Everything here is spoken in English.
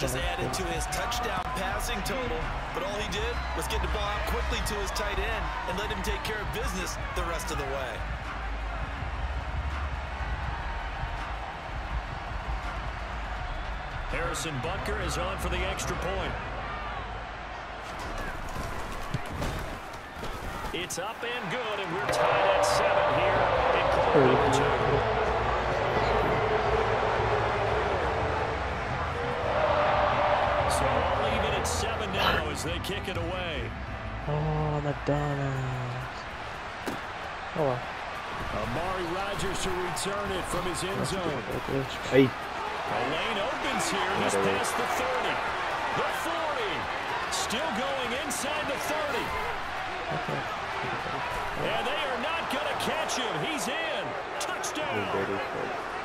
just added to his touchdown passing total, but all he did was get the ball out quickly to his tight end and let him take care of business the rest of the way. Harrison Butker is on for the extra point. It's up and good, and we're tied at 7 here in quarter number 2. So I'll leave it at 7 now as they kick it away. Oh, McDonald's. Oh, well. Amari Rodgers to return it from his end zone. Hey. A lane opens here just past the 30. The 40. Still going inside the 30. And they are not going to catch him. He's in. Touchdown.